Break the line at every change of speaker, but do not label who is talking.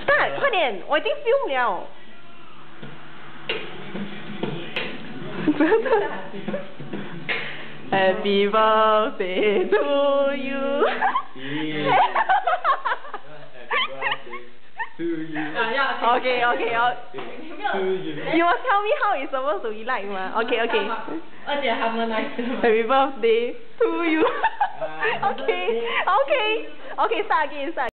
Start，快点，我已经 film 了。Happy birthday to you. Okay. You must tell me how it's supposed to be like, ma. Okay. Happy birthday to you. Okay. Start again.